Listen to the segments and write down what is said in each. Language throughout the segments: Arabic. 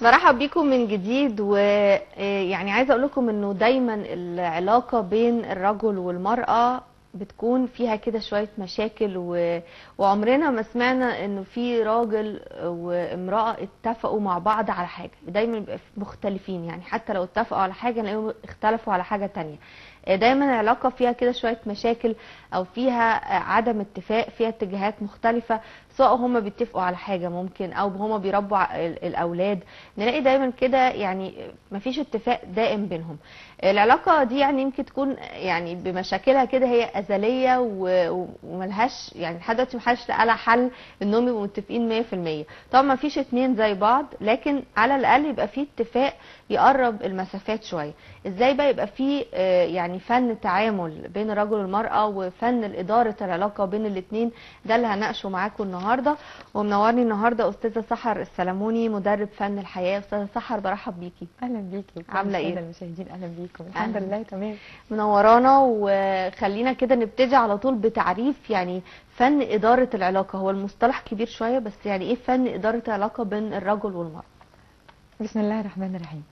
مرحب بيكم من جديد. ويعني عايزه اقول لكم انه دايما العلاقه بين الرجل والمراه بتكون فيها كده شويه مشاكل وعمرنا ما سمعنا انه في راجل وامراه اتفقوا مع بعض على حاجه. دايما بيبقى مختلفين، يعني حتى لو اتفقوا على حاجه نلاقيهم اختلفوا على حاجه تانية. دايما العلاقه فيها كده شويه مشاكل او فيها عدم اتفاق، فيها اتجاهات مختلفه، سواء هما بيتفقوا على حاجه ممكن او هما بيربوا الاولاد. نلاقي دايما كده يعني مفيش اتفاق دائم بينهم. العلاقه دي يعني يمكن تكون يعني بمشاكلها كده هي ازليه وملهاش يعني لحد دلوقتي محدش لقى لها حل انهم يبقوا متفقين 100%. طبعا مفيش اتنين زي بعض، لكن على الاقل يبقى في اتفاق يقرب المسافات شويه. ازاي بقى يبقى في يعني فن تعامل بين الرجل والمراه وفن اداره العلاقه بين الاثنين؟ ده اللي هناقشه معاكم النهارده. ومنورني النهارده استاذه سحر السلموني، مدرب فن الحياه. استاذه سحر برحب بيكي. اهلا بيكي. عامله ايه؟ المشاهدين اهلا بيكم. الحمد لله تمام. منورانا. وخلينا كده نبتدي على طول بتعريف يعني فن اداره العلاقه. هو المصطلح كبير شويه، بس يعني ايه فن اداره العلاقه بين الرجل والمراه؟ بسم الله الرحمن الرحيم.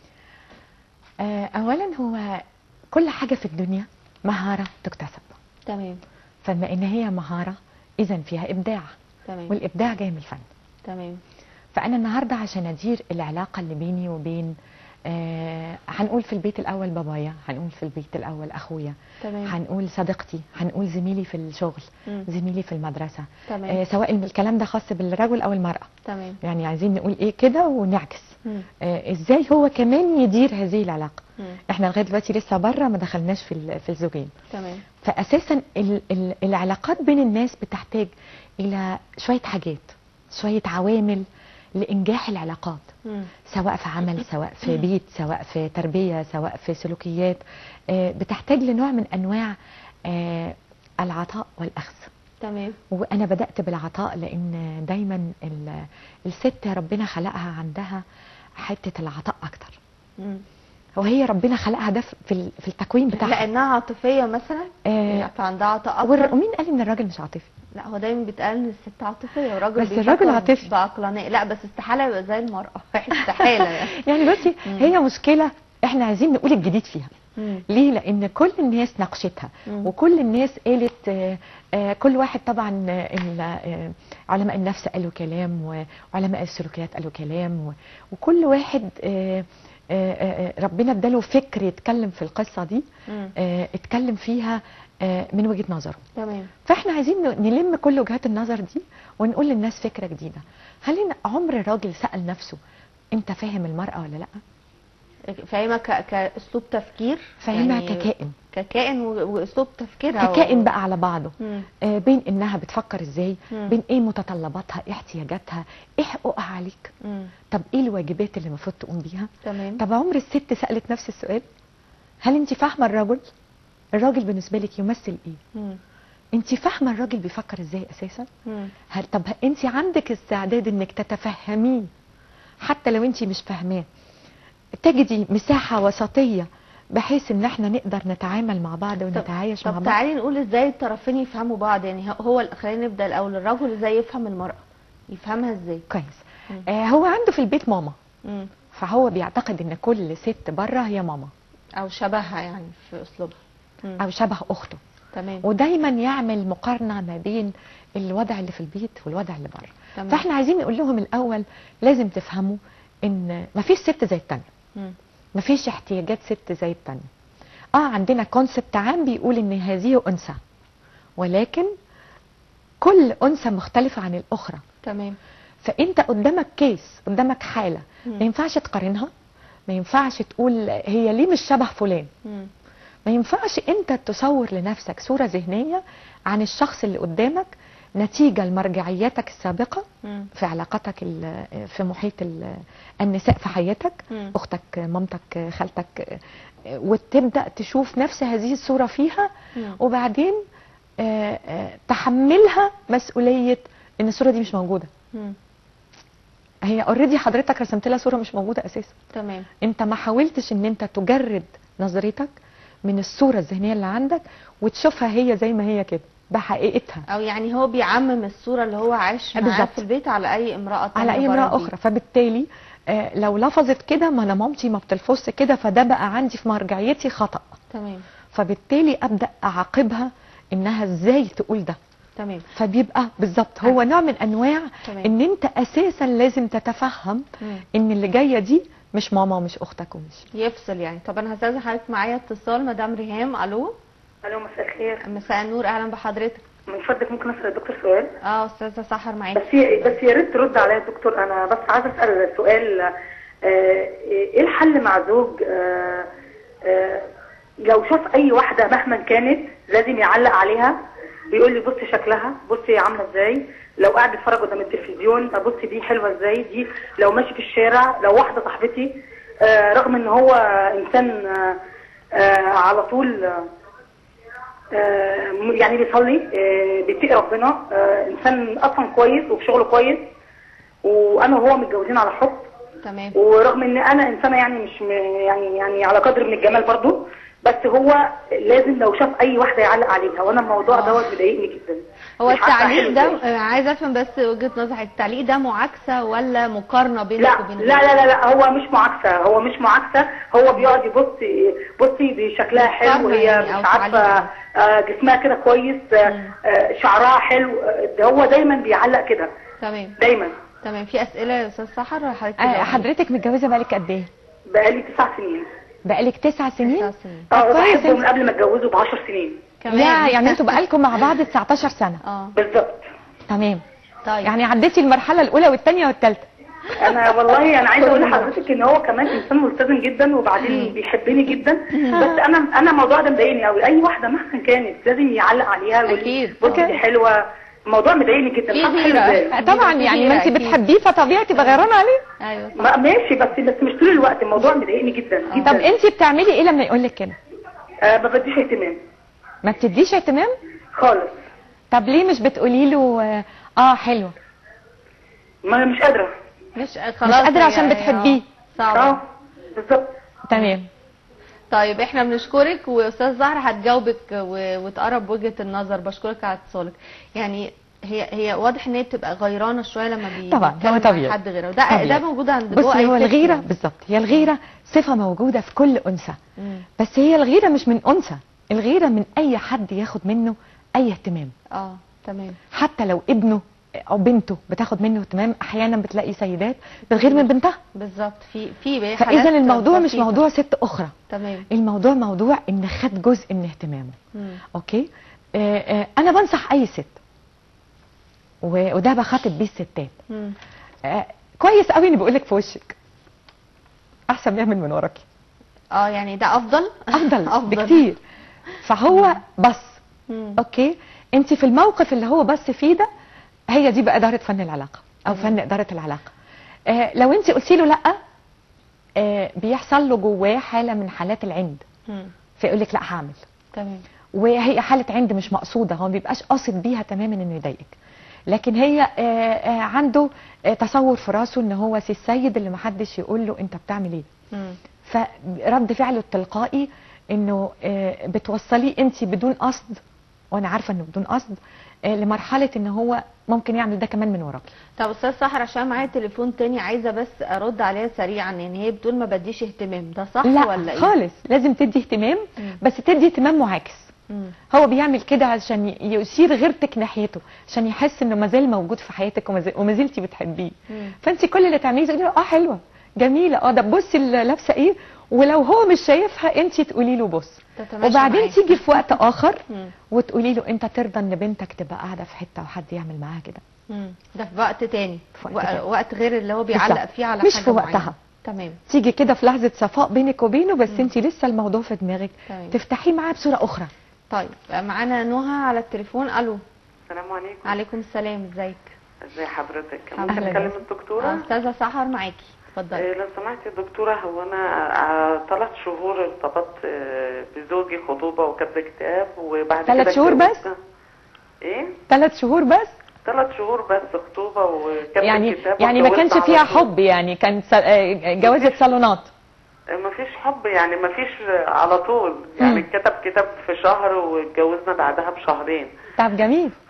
اولا هو كل حاجه في الدنيا مهاره تكتسب. تمام. فبما ان هي مهاره اذا فيها ابداع. تمام. والابداع جاي من الفن. تمام. فانا النهارده عشان ادير العلاقه اللي بيني وبين هنقول في البيت الاول بابايا، هنقول في البيت الاول اخويا، تمام. هنقول صديقتي، هنقول زميلي في الشغل، زميلي في المدرسه. تمام. سواء الكلام ده خاص بالرجل او المراه. تمام. يعني عايزين نقول ايه كده ونعكس ازاي هو كمان يدير هذه العلاقه. احنا لغايه دلوقتي لسه بره ما دخلناش في الزوجين. تمام. فاساسا العلاقات بين الناس بتحتاج الى شويه حاجات، شويه عوامل لانجاح العلاقات. سواء في عمل، سواء في بيت، سواء في تربيه، سواء في سلوكيات. بتحتاج لنوع من انواع العطاء والاخذ. تمام. وانا بدات بالعطاء لان دايما الست ربنا خلقها عندها حته العطاء اكتر. وهي ربنا خلقها ده في التكوين بتاعها. لانها عاطفيه مثلا. فعندها عطاء اكتر. مين قال ان الراجل مش عاطفي؟ لا، هو دايما بيتقال ان الست عاطفيه والراجل بس الراجل عاطفي بعقلانيه. لا بس استحاله يبقى زي المراه. استحاله يعني. يعني بصي هي مشكله احنا عايزين نقول الجديد فيها. ليه؟ لان كل الناس ناقشتها وكل الناس قالت كل واحد طبعا علماء النفس قالوا كلام وعلماء السلوكيات قالوا كلام وكل واحد ربنا اداله فكر يتكلم في القصه دي. اتكلم فيها من وجهه نظره. تمام. فاحنا عايزين نلم كل وجهات النظر دي ونقول للناس فكره جديده. هل عمر الراجل سأل نفسه انت فاهم المرأة ولا لا؟ فاهمها كاسلوب تفكير، فاهمها يعني ككائن واسلوب تفكيرها ككائن بقى على بعضه. بين انها بتفكر ازاي، بين ايه متطلباتها، ايه احتياجاتها، ايه حقوقها عليك. طب ايه الواجبات اللي المفروض تقوم بيها. تمام. طب عمر الست سألت نفس السؤال؟ هل انت فاهمه الراجل؟ الراجل بالنسبه لك يمثل ايه؟ انت فاهمه الراجل بيفكر ازاي اساسا؟ طب انت عندك استعداد انك تتفهميه حتى لو انت مش فاهماه، تجدي مساحه وسطيه بحيث ان احنا نقدر نتعامل مع بعض ونتعايش مع بعض. طب تعالي نقول ازاي الطرفين يفهموا بعض. يعني هو خلينا نبدا الاول، الرجل ازاي يفهم المراه؟ يفهمها ازاي؟ كويس. هو عنده في البيت ماما. فهو بيعتقد ان كل ست بره هي ماما او شبهها يعني في اسلوبها او شبه اخته. تمام. ودايما يعمل مقارنه ما بين الوضع اللي في البيت والوضع اللي بره. تمام. فاحنا عايزين نقول لهم الاول لازم تفهموا ان مفيش ست زي الثانيه. مفيش احتياجات ست زي الثانيه. عندنا كونسبت عام بيقول ان هذه انثى، ولكن كل انثى مختلفه عن الاخرى. تمام. فانت قدامك كيس، قدامك حاله، ما ينفعش تقارنها، ما ينفعش تقول هي ليه مش شبه فلان. ما ينفعش انت تصور لنفسك صورة ذهنية عن الشخص اللي قدامك نتيجة لمرجعياتك السابقة في علاقتك في محيط النساء في حياتك، اختك، مامتك، خالتك، وتبدأ تشوف نفس هذه الصورة فيها وبعدين تحملها مسؤولية ان الصورة دي مش موجودة. هي اوريدي حضرتك رسمت لها صورة مش موجودة اساسا. تمام. انت ما حاولتش ان انت تجرد نظرتك من الصورة الذهنية اللي عندك وتشوفها هي زي ما هي كده بحقيقتها. او يعني هو بيعمم الصورة اللي هو عايش معاها في البيت على اي امرأة تانية، على اي امرأة اخرى. فبالتالي لو لفظت كده، ما انا مامتي ما بتلفظش كده، فده بقى عندي في مرجعيتي خطأ. تمام. فبالتالي ابدا اعاقبها انها ازاي تقول ده. تمام. فبيبقى بالظبط هو نوع من انواع تمام. ان انت اساسا لازم تتفهم ان اللي جايه دي مش ماما ومش اختك ومش يفصل يعني. طب انا هستاذن حضرتك، معايا اتصال مدام ريهام. الو. الو، مساء الخير. مساء النور، اهلا بحضرتك. من فضلك ممكن اسال الدكتور سؤال؟ استاذه سحر معاكي. بس يا ريت ترد عليا يا دكتور. انا بس عايزه اسال سؤال. ايه الحل مع زوج لو شاف اي واحده مهما كانت لازم يعلق عليها، بيقول لي بصي شكلها، بصي عامله ازاي، لو قاعد بيتفرج قدام التلفزيون بصي دي حلوه ازاي، دي لو ماشي في الشارع، لو واحده صاحبتي رغم ان هو انسان على طول يعني بيصلي، بيتقي ربنا، انسان اصلا كويس وفي شغله كويس، وانا وهو متجوزين على حب. تمام. ورغم ان انا انسانه يعني مش يعني على قدر من الجمال برضو، بس هو لازم لو شاف اي واحده يعلق عليها، وانا الموضوع دوت مضايقني جدا. هو التعليق ده عايزه افهم بس وجهه نظرك، التعليق ده معاكسه ولا مقارنه بينك وبين لا لا لا لا، هو مش معاكسه، هو مش معاكسه، هو بيقعد يبص، بصي دي شكلها حلو، وهي يعني مش عارفه جسمها كده كويس، شعرها حلو، هو دايما بيعلق كده. تمام. دايما. تمام. في اسئله يا استاذ سحر ولا حضرتك؟ حضرتك متجوزه بقالك قد ايه؟ بقالي 9 سنين. بقالك 9 سنين؟ 9 سنين. بحبه من قبل ما اتجوزه ب10 سنين. لا يعني انتوا بقالكم مع بعض 19 سنه. بالظبط. تمام. طيب يعني عديتي المرحله الاولى والثانيه والثالثه. انا والله انا عايزه اقول لحضرتك ان هو كمان انسان ملتزم جدا، وبعدين بيحبني جدا، بس انا الموضوع ده مضايقني قوي. اي واحده مهما كانت لازم يعلق عليها ويقول بصي دي حلوه. الموضوع مضايقني جدا. طبعا يعني ما انت بتحبيه فطبيعي تبقى غيرانه عليه. ايوه صح. ماشي، بس مش طول الوقت. الموضوع مضايقني جدا جدا. طب انت بتعملي ايه لما يقول لك كده؟ ما بديش اهتمام. ما بتديش اهتمام خالص. طب ليه مش بتقولي له حلوه؟ ما مش قادره. مش قادره عشان بتحبيه. صعب. بالظبط. تمام. طيب احنا بنشكرك، واستاذ زهر هتجاوبك وتقرب وجهه النظر. بشكرك على اتصالك. يعني هي واضح ان هي بتبقى غيرانه شويه لما طبعا هو طبيعي حد غيره. ده موجود عند بصي هو الغيره بالظبط، هي الغيره صفه موجوده في كل انثى، بس هي الغيره مش من انثى، الغيره من اي حد ياخد منه اي اهتمام. تمام. حتى لو ابنه او بنته بتاخد منه اهتمام، احيانا بتلاقي سيدات بتغير من بنتها. بالظبط. في فاذا الموضوع مش موضوع ست اخرى. تمام. الموضوع موضوع ان خد جزء من اهتمامه. اوكي. انا بنصح اي ست، وده بخاطب بيه الستات. كويس قوي اني بقولك في وشك احسن يعمل من وراكي. يعني ده افضل بكتير. فهو بص اوكي، انت في الموقف اللي هو بص فيه ده، هي دي بقى اداره فن العلاقه او فن اداره العلاقه. لو انت قلتي له لا، بيحصل له جواه حاله من حالات العند، فيقول لك لا هعمل. تمام. وهي حاله عند مش مقصوده، هو ما بيبقاش قاصد بيها تماما انه يضايقك، لكن هي عنده تصور في راسه ان هو سي السيد اللي محدش يقول له انت بتعمل ايه. فرد فعله التلقائي انه بتوصليه انت بدون قصد، وانا عارفه انه بدون قصد، لمرحله ان هو ممكن يعمل ده كمان من وراكي. طب استاذ سحر، عشان معايا تليفون تاني عايزه بس ارد عليها سريعا، ان هي بتقول ما بديش اهتمام، ده صح لا ولا ايه؟ خالص، لازم تدي اهتمام، بس تدي اهتمام معاكس. هو بيعمل كده عشان يثير غيرتك ناحيته، عشان يحس انه مازال موجود في حياتك وما زلتي بتحبيه. فانت كل اللي تعمليه تقولي له حلوه جميله، ده بصي لابسه ايه، ولو هو مش شايفها انت تقولي له بص، وبعدين تيجي في وقت اخر وتقولي له انت ترضى ان بنتك تبقى قاعده في حته وحد يعمل معاها كده. ده في وقت تاني، وقت غير اللي هو بيعلق فيه على مش حاجه في وقتها معينة. تمام. تيجي كده في لحظه صفاء بينك وبينه، بس انت لسه الموضوع في دماغك، تفتحيه معاه بصوره اخرى. طيب معانا نهى على التليفون. الو. السلام عليكم. وعليكم السلام، ازيك؟ ازي حضرتك؟ ممكن اكلم الدكتوره؟ استاذه سحر معاكي، اتفضلي. لو سمحتي يا دكتوره، هو انا 3 شهور ارتبطت بزوجي خطوبه وكتب كتاب، وبعد 3 شهور بس؟ ايه؟ 3 شهور بس؟ 3 شهور بس خطوبه وكتب كتاب. يعني ما كانش فيها حب، يعني كان جوازة صالونات؟ ما فيش حب، يعني ما فيش على طول، يعني كتب كتاب في شهر واتجوزنا بعدها بشهرين. طب جميل.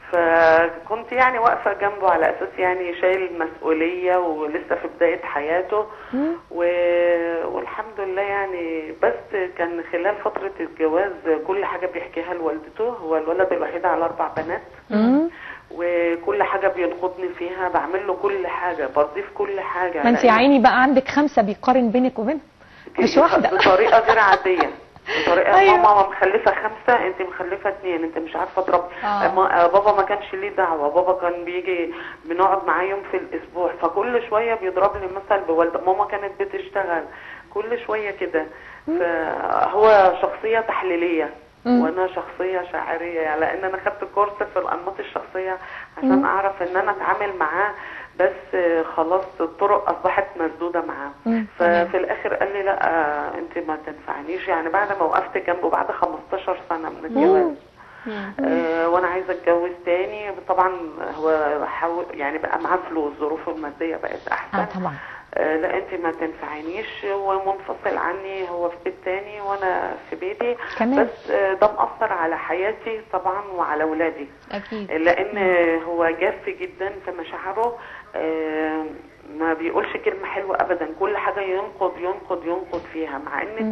فكنت يعني واقفة جنبه على اساس يعني شايل المسؤولية ولسه في بداية حياته والحمد لله يعني. بس كان خلال فترة الجواز كل حاجة بيحكيها لوالدته، هو الولد الوحيد على 4 بنات، وكل حاجة بينقضني فيها، بعمل له كل حاجة، برضيه في كل حاجة. ما انت يا عيني بقى عندك 5 بيقارن بينك وبينهم، مش واحدة. بطريقة غير عادية، بطريقة أيوة. ماما مخلفة 5، انت مخلفة 2، انت مش عارفة تربي. بابا ما كانش ليه دعوة، بابا كان بيجي بنقعد معاه يوم في الاسبوع، فكل شوية بيضرب لي مثل بوالدة، ماما كانت بتشتغل كل شوية كده. فهو شخصية تحليلية وانا شخصية شاعرية، يعني لان انا خدت كورس في الانماط الشخصية عشان اعرف ان انا اتعامل معاه، بس خلاص الطرق اصبحت مسدودة معاه. ففي الاخر قال لي لا انت ما تنفعنيش، يعني بعد ما وقفت جنبه بعد 15 سنة من الجواز. وانا عايزه اتجوز تاني. طبعا هو حاول يعني بقى معاه فلوس، ظروفه الماديه بقت احسن. طبعا. لا انت ما تنفعنيش، هو منفصل عني، هو في بيت تاني وانا في بيتي كمان. بس ده مأثر على حياتي طبعا وعلى اولادي اكيد، لان هو جاف جدا في مشاعره، ما بيقولش كلمه حلوه ابدا، كل حاجه ينقد ينقد ينقد فيها، مع ان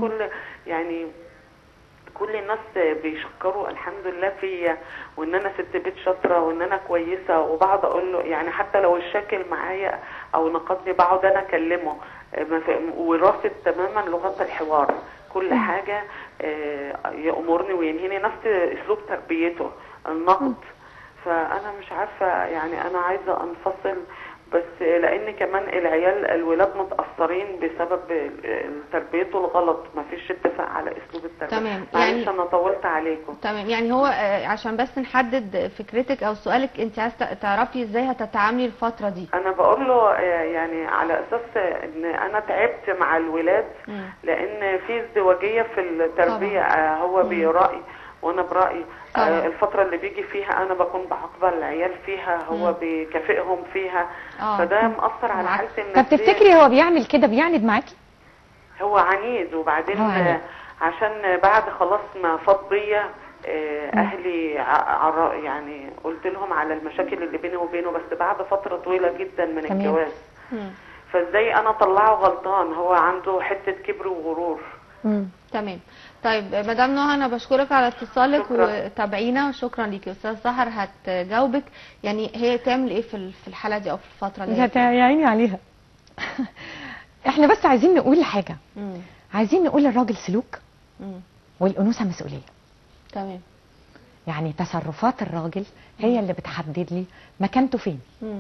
كل الناس بيشكروا الحمد لله فيا، وان انا ست بيت شاطره وان انا كويسه، وبقعد اقول له يعني حتى لو الشاكل معايا او نقدني بقعد انا اكلمه، ورافض تماما لغه الحوار، كل حاجه يأمرني وينهيني، نفس اسلوب تربيته النقد. فانا مش عارفه يعني انا عايزه انفصل، بس لان كمان الولاد متاثرين بسبب تربيته الغلط، ما فيش اتفاق على اسلوب التربيه. تمام، معلش انا طولت عليكم. تمام، يعني هو عشان بس نحدد فكرتك او سؤالك، انت عايزه تعرفي ازاي هتتعاملي الفتره دي. انا بقول له يعني على اساس ان انا تعبت مع الولاد، لان في ازدواجيه في التربيه، هو برأي وانا برأيي. الفترة اللي بيجي فيها انا بكون بعاقب العيال فيها، هو بيكافئهم فيها، فده مأثر على حالتي النفسية. طب تفتكري هو بيعمل كده بيعند معاكي؟ هو عنيد، وبعدين عشان بعد خلاص ما فاض بيا اهلي يعني قلت لهم على المشاكل اللي بيني وبينه، بس بعد فترة طويلة جدا من الجواز. فازاي انا اطلعه غلطان؟ هو عنده حتة كبر وغرور. تمام. طيب مدام نهى، انا بشكرك على اتصالك وتابعينا، وشكرا ليكي. استاذ سحر هتجاوبك، يعني هي تعمل ايه في الحاله دي او في الفتره اللي هي يا عيني عليها. احنا بس عايزين نقول حاجه، عايزين نقول الراجل سلوك والانوثه مسؤوليه. تمام. يعني تصرفات الراجل هي اللي بتحدد لي مكانته فين.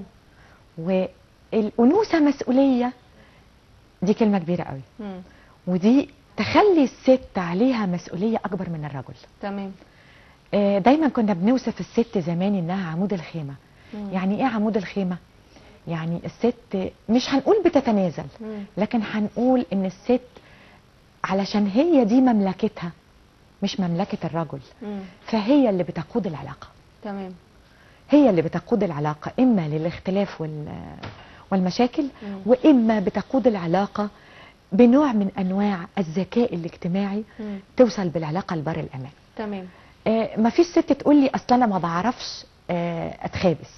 والانوثه مسؤوليه دي كلمه كبيره قوي، ودي تخلي الست عليها مسؤولية أكبر من الرجل. تمام. دايما كنا بنوصف الست زمان إنها عمود الخيمة. يعني إيه عمود الخيمة؟ يعني الست مش هنقول بتتنازل، لكن هنقول إن الست علشان هي دي مملكتها مش مملكة الرجل، فهي اللي بتقود العلاقة. تمام. هي اللي بتقود العلاقة، إما للاختلاف والمشاكل، وإما بتقود العلاقة بنوع من انواع الذكاء الاجتماعي توصل بالعلاقه لبر الامان. تمام. ما فيش ست تقول لي اصل انا ما بعرفش اتخابس.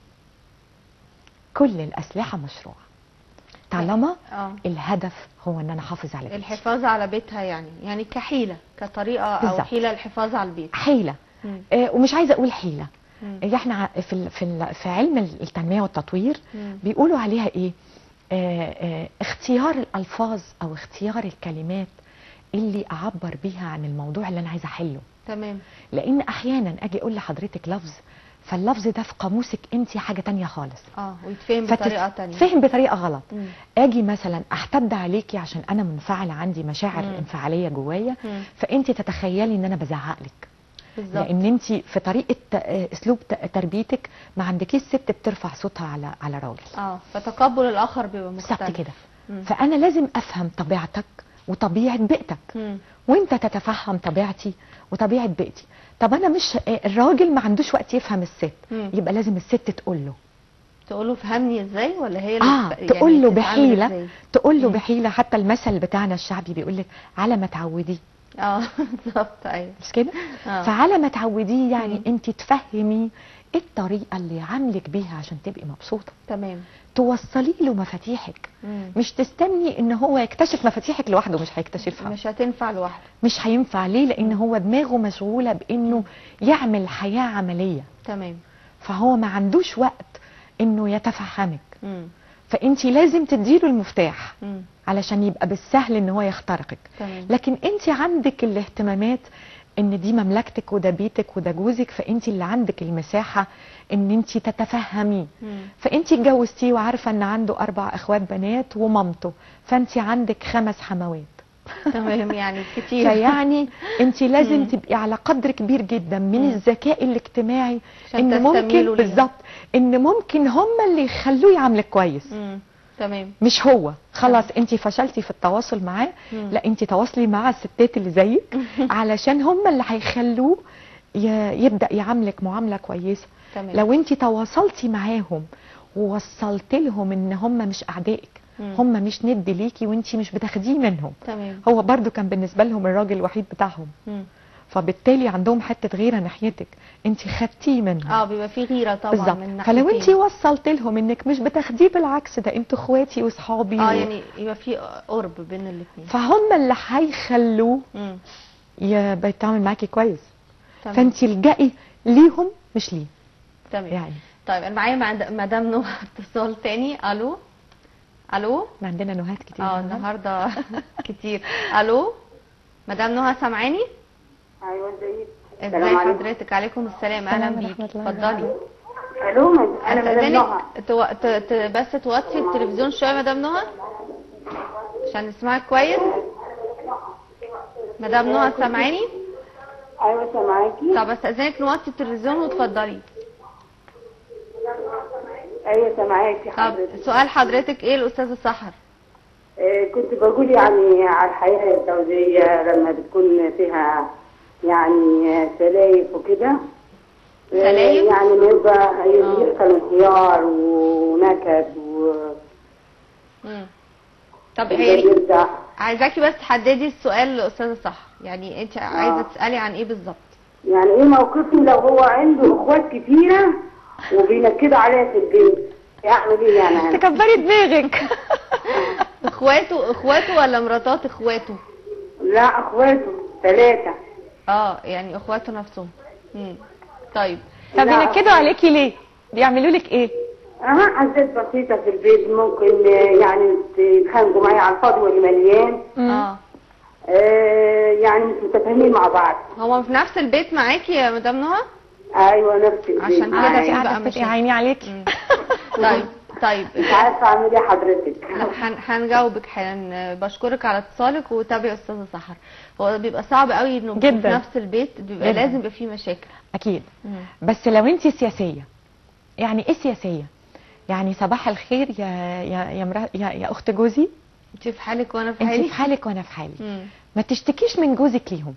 كل الاسلحه مشروعه طالما الهدف هو ان انا احافظ على بيتي. الحفاظ على بيتها، يعني كحيله، كطريقه بالزبط. او حيله للحفاظ على البيت. حيله. ومش عايزه اقول حيله. احنا في علم التنميه والتطوير بيقولوا عليها ايه؟ اختيار الألفاظ أو اختيار الكلمات اللي أعبر بيها عن الموضوع اللي أنا عايزة أحله. تمام. لأن أحيانا أجي أقول لحضرتك لفظ، فاللفظ ده في قاموسك أنت حاجة تانية خالص. ويتفهم بطريقة تانية. فهم بطريقة غلط. أجي مثلا أحتد عليكي عشان أنا منفعلة، عندي مشاعر انفعالية جوايا، فأنت تتخيلي إن أنا بزعق لك. بالظبط. لان انت في طريقه اسلوب تربيتك ما عندكيش ست بترفع صوتها على راجل. فتقبل الاخر بيبقى مختلف. بالظبط كده. فانا لازم افهم طبيعتك وطبيعه بيئتك، وانت تتفهم طبيعتي وطبيعه بيئتي. طب انا مش الراجل ما عندوش وقت يفهم الست، يبقى لازم الست تقول له فهمني ازاي، ولا هي اللي يعني تقول له بحيله، تقول له بحيله. حتى المثل بتاعنا الشعبي بيقول لك على ما تعوديه. بالظبط. ايوه مش كده؟ فعلى ما تعوديه يعني انت تفهمي ايه الطريقه اللي يعاملك بيها عشان تبقي مبسوطه. تمام. توصلي له مفاتيحك، مش تستني ان هو يكتشف مفاتيحك لوحده، مش هيكتشفها، مش هتنفع لوحده، مش هينفع. ليه؟ لان هو دماغه مشغوله بانه يعمل حياه عمليه. تمام. فهو ما عندوش وقت انه يتفهمك. فانت لازم تديله المفتاح علشان يبقى بالسهل ان هو يخترقك. تمام. لكن انت عندك الاهتمامات ان دي مملكتك وده بيتك وده جوزك، فانت اللي عندك المساحه ان انت تتفهميه. فانت اتجوزتيه وعارفه ان عنده 4 اخوات بنات ومامته، فانت عندك 5 حموات. تمام، يعني كتير. فيعني انت لازم تبقي على قدر كبير جدا من الذكاء الاجتماعي، ان ممكن بالظبط ان ممكن هم اللي يخلوه يعاملك كويس. تمام. مش هو خلاص انت فشلتي في التواصل معاه، لا انت تواصلي مع الستات اللي زيك علشان هم اللي هيخلوه يبدأ يعاملك معاملة كويسة. تمام. لو انت تواصلتي معاهم ووصلت لهم ان هم مش اعدائك، هم مش ند ليكي وانت مش بتاخديه منهم. تمام. هو برضو كان بالنسبة لهم الراجل الوحيد بتاعهم، فبالتالي عندهم حته غيره ناحيتك، انت خدتيه منهم. بيبقى في غيره طبعا بالزبط. من ناحيتين. فلو انت وصلت لهم انك مش بتاخديه بالعكس، ده انتوا اخواتي واصحابي يعني يبقى في قرب بين الاثنين، فهم اللي هيخلوه يبقى يتعامل معاكي كويس. تمام. فانت الجئي ليهم مش ليه. تمام يعني. طيب انا معايا مدام نهى اتصال تاني. الو. الو. ما عندنا نهات كتير النهارده كتير. الو مدام نهى سامعاني؟ ايوه ازيك؟ ازي حضرتك؟ عليكم السلام، اهلا بيكي، اتفضلي. الو انا مدام نهى. بس توطي التلفزيون شويه مدام نهى عشان نسمعك كويس. مدام نهى سامعاني؟ ايوه سامعاكي. طب استاذنك نوطي التلفزيون وتفضلي. ايوه سامعاكي حضرتك. طب سؤال حضرتك ايه الاستاذه سحر؟ كنت بقول يعني على الحياه الزوجيه لما بتكون فيها يعني سلايف وكده. سلايف؟ يعني ما يبقى يحصل انهيار ونكد طب عايزاكي بس تحددي السؤال للاستاذه سحر، يعني انت عايزه تسالي عن ايه بالظبط؟ يعني ايه موقفي لو هو عنده اخوات كتيره وبينكدوا عليا في البيت، يعمل ايه يعني؟ تكبري دماغك. اخواته ولا مراتات اخواته؟ لا اخواته 3. يعني اخواته نفسهم. طيب بينكدوا عليكي ليه؟ بيعملوا لك ايه؟ حاجات بسيطه في البيت، ممكن يعني يتخانقوا معايا على الفاضي واللي مليان. يعني مش متفاهمين مع بعض. هو في نفس البيت معاكي يا مدام نهى؟ ايوه نفس البيت. عشان كده في بقى مش عيني عليكي. طيب مش عارفه اعمل ايه حضرتك. هنجاوبك حالا. بشكرك على اتصالك وتابعي استاذه سحر. هو بيبقى صعب قوي انه في نفس البيت بيبقى لازم يبقى فيه مشاكل اكيد. بس لو انت سياسيه، يعني ايه سياسيه؟ يعني صباح الخير يا اخت جوزي، انت في حالك وانا في حالي، انت في حالك وانا في حالي. ما تشتكيش من جوزك ليهم.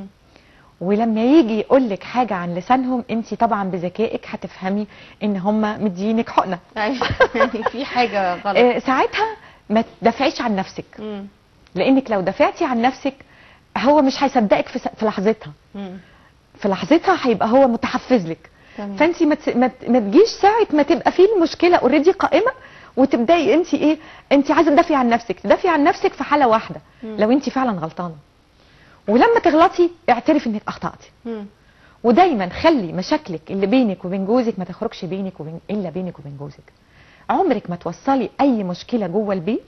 ولما يجي يقول لك حاجه عن لسانهم، انت طبعا بذكائك هتفهمي ان هم مدينك حقنه. يعني في حاجه غلط. ساعتها ما تدافعيش عن نفسك. لانك لو دافعتي عن نفسك هو مش هيصدقك في لحظتها. في لحظتها هيبقى هو متحفز لك. فانت ما تجيش ساعه ما تبقى في المشكله اوريدي قائمه وتبداي انت ايه، انت عايزه تدافعي عن نفسك. تدافعي عن نفسك في حاله واحده، لو انت فعلا غلطانه. ولما تغلطي اعترفي انك اخطاتي. ودايما خلي مشاكلك اللي بينك وبين جوزك ما تخرجش الا بينك وبين جوزك. عمرك ما توصلي اي مشكله جوه البيت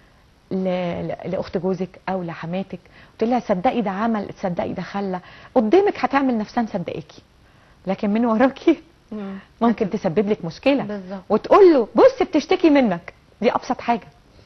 لاخت جوزك او لحماتك وتقول لها صدقي ده عمل، تصدقي ده خلى. قدامك هتعمل نفسها مصدقاكي، لكن من وراكي ممكن تسبب لك مشكله. بالظبط. وتقول له بص بتشتكي منك، دي ابسط حاجه.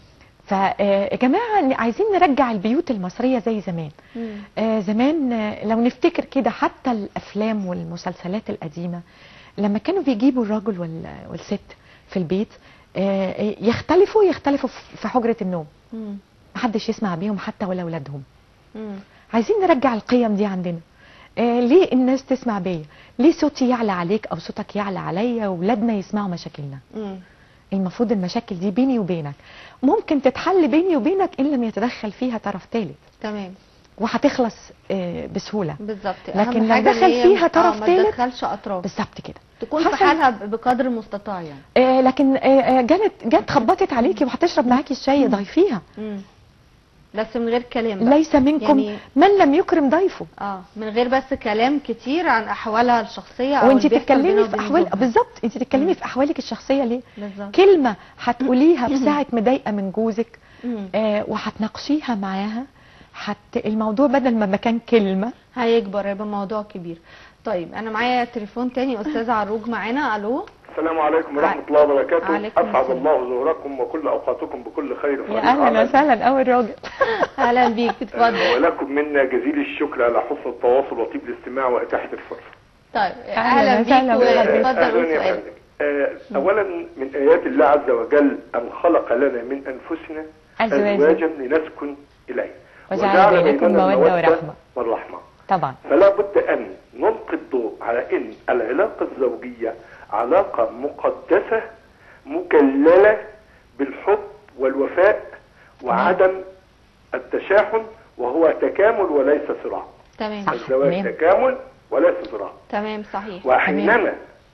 فيا جماعه عايزين نرجع البيوت المصريه زي زمان. زمان لو نفتكر كده حتى الافلام والمسلسلات القديمه، لما كانوا بيجيبوا الراجل والست في البيت يختلفوا في حجره النوم، محدش يسمع بيهم حتى ولا اولادهم. عايزين نرجع القيم دي عندنا. ليه الناس تسمع بيا؟ ليه صوتي يعلى عليك او صوتك يعلى عليا واولادنا يسمعوا مشاكلنا؟ المفروض المشاكل دي بيني وبينك ممكن تتحل بيني وبينك ان لم يتدخل فيها طرف ثالث. تمام. وهتخلص بسهوله. بالظبط. لكن لو دخل فيها طرف ما ثالث تدخلش اطراف بالظبط كده، تكون في حالها بقدر المستطاع يعني. لكن جت خبطت عليكي وهتشرب معاكي الشاي، ضيفيها. بس من غير كلام بقى. ليس منكم يعني من لم يكرم ضيفه. من غير بس كلام كتير عن احوالها الشخصيه او وانت تتكلمي في احوال بالظبط، انت تتكلمي في احوالك الشخصيه ليه؟ بالظبط. كلمه هتقوليها في ساعه مضايقه من جوزك وهتناقشيها معاها، الموضوع بدل ما كان كلمه هيكبر، هيبقى موضوع كبير. طيب انا معايا تليفون تاني، استاذ عروج معانا. الو. السلام عليكم ورحمه الله وبركاته. اسعد الله ظهوركم وكل اوقاتكم بكل خير. يا اهلا وسهلا اول راجل. اهلا بيك، اتفضل. ولكم منا جزيل الشكر على حسن التواصل وطيب الاستماع واتاحه الفرصه. طيب اهلا بيك واتفضل قول سؤالك. اولا من ايات الله عز وجل ان خلق لنا من انفسنا ازواجا لنسكن اليه وجعل بينكم موده ورحمه. طبعا. فلا بد ان نلقي الضوء على ان العلاقه الزوجيه علاقه مقدسه مكلله بالحب والوفاء وعدم التشاحن، وهو تكامل وليس صراع. تمام. الزواج تكامل وليس صراع. تمام صحيح. وحينما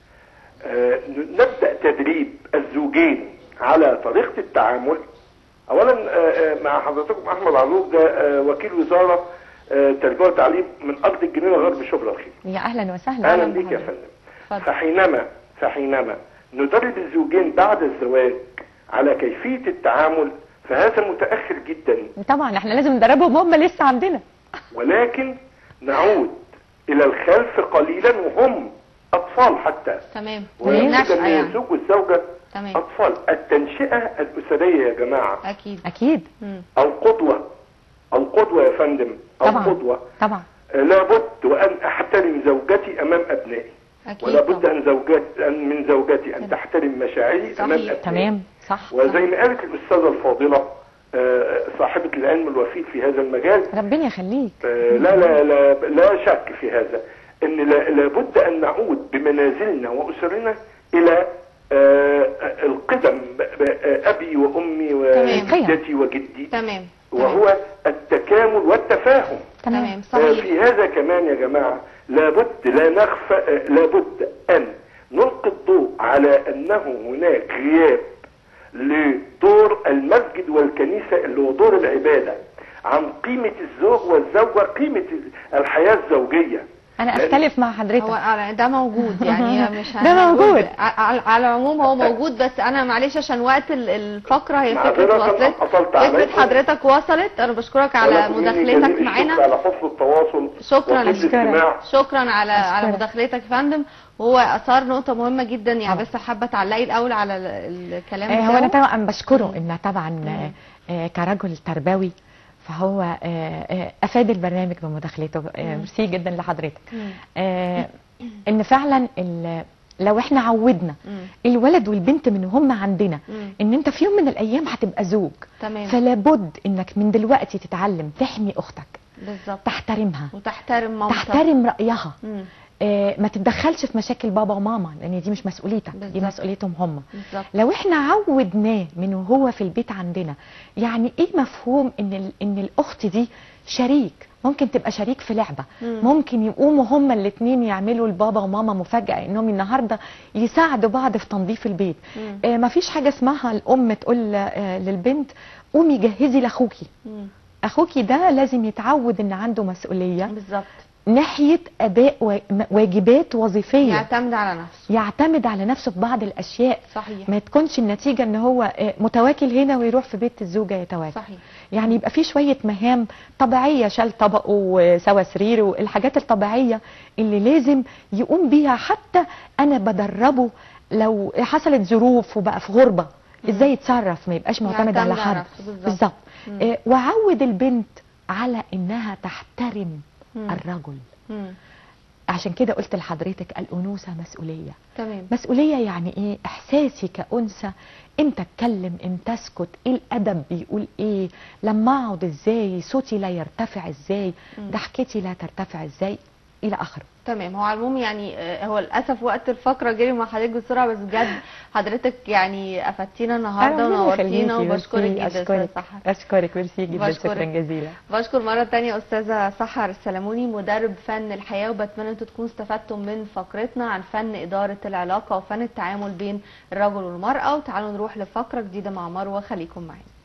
نبدأ تدريب الزوجين على طريقة التعامل، اولا مع حضرتكم احمد عروج ده وكيل وزارة تربية وتعليم من ارض الجنينة غرب شبرا الخير. يا اهلا وسهلا. اهلا بيك يا فندم. فحينما ندرب الزوجين بعد الزواج على كيفية التعامل فهذا متأخر جدا. طبعا احنا لازم ندربهم، هم لسه عندنا. ولكن نعود الى الخلف قليلا وهم اطفال حتى. تمام. ويوجد يعني الزوج والزوجة تمام. اطفال. التنشئة الاسرية يا جماعة اكيد القدوة يا فندم. طبعا. القدوة طبعا. لابد وان احترم زوجتي امام ابنائي. ولا بد من زوجتي ان تحترم مشاعري امام ابنائي. تمام صح. وزي ما قالت الاستاذه الفاضله صاحبه العلم الوفير في هذا المجال، ربنا يخليك. لا شك في هذا ان لابد ان نعود بمنازلنا واسرنا الى القدم، ابي وامي وجدتي وجدي. تمام. وهو التكامل والتفاهم. تمام صحيح. في هذا كمان يا جماعه لابد ان نلقي الضوء على انه هناك غياب لدور المسجد والكنيسه اللي هو دور العباده عن قيمه الزوج والزوجه، قيمه الحياه الزوجيه. انا اختلف مع حضرتك. هو ده موجود يعني مش ده موجود على العموم، هو موجود. بس انا معلش عشان وقت الفقره هي فكره حضرتك وصلت. انا بشكرك على مداخلتك معانا، على حسن التواصل. شكرا على مداخلتك يا فندم. هو اثار نقطه مهمه جدا يعني. بس حابه تعلقي الاول على الكلام ده. هو انا طبعا بشكره ان طبعا كرجل تربوي فهو افاد البرنامج بمداخلته. ميرسي جدا لحضرتك. ان فعلا لو احنا عودنا الولد والبنت من هم عندنا ان انت في يوم من الايام هتبقى زوج. تمام. فلا بد انك من دلوقتي تتعلم تحمي اختك بالظبط، تحترمها وتحترم مامتك، تحترم رايها. ما تتدخلش في مشاكل بابا وماما لان دي مش مسؤوليتك. دي مسؤوليتهم هم. لو احنا عودناه من وهو في البيت عندنا يعني ايه مفهوم ان الاخت دي شريك، ممكن تبقى شريك في لعبه، ممكن يقوموا هما الاثنين يعملوا لبابا وماما مفاجاه انهم النهارده يساعدوا بعض في تنظيف البيت. مفيش حاجه اسمها الام تقول للبنت قومي جهزي لاخوكي. اخوكي ده لازم يتعود ان عنده مسؤوليه بالظبط ناحيه اداء واجبات وظيفيه، يعتمد على نفسه في بعض الاشياء. صحيح. ما تكونش النتيجه ان هو متواكل هنا ويروح في بيت الزوجه يتواكل. صحيح. يعني يبقى في شويه مهام طبيعيه، شال طبقه وسوى سريره والحاجات الطبيعيه اللي لازم يقوم بيها. حتى انا بدربه لو حصلت ظروف وبقى في غربه ازاي يتصرف، ما يبقاش معتمد على حد. بالظبط. وعود البنت على انها تحترم الرجل. عشان كده قلت لحضرتك الانوثه مسؤوليه. تمام. مسؤوليه يعني ايه؟ احساسي كانثى، امتى اتكلم امتى اسكت، ايه الادب بيقول ايه، لما اقعد ازاي، صوتي لا يرتفع ازاي، ضحكتي لا ترتفع ازاي. الى اخره. تمام. هو على العموم يعني هو للاسف وقت الفقره جري مع حضرتك بسرعه، بس بجد حضرتك يعني افدتينا النهارده ونورتينا، وبشكرك جدا استاذه سحر. اشكرك ميرسي جدا، شكرا جزيلا. بشكر مره ثانيه استاذه سحر السلموني مدرب فن الحياه، وبتمنى انتم تكونوا استفدتم من فقرتنا عن فن اداره العلاقه وفن التعامل بين الرجل والمراه. وتعالوا نروح لفقره جديده مع مروه، خليكم معانا.